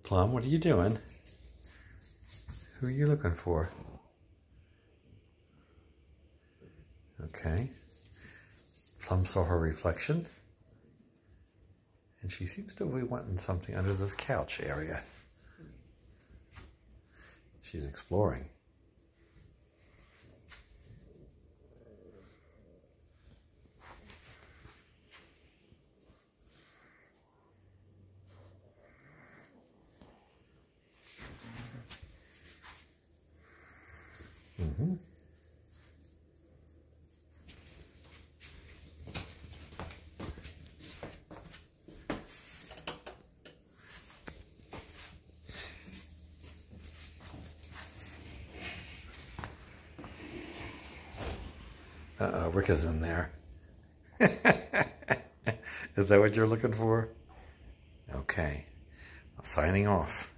Plum, what are you doing? Who are you looking for? Okay. Plum saw her reflection, and she seems to be wanting something under this couch area. She's exploring. Mm-hmm. Uh-oh, Rick is in there. Is that what you're looking for? Okay. I'm signing off.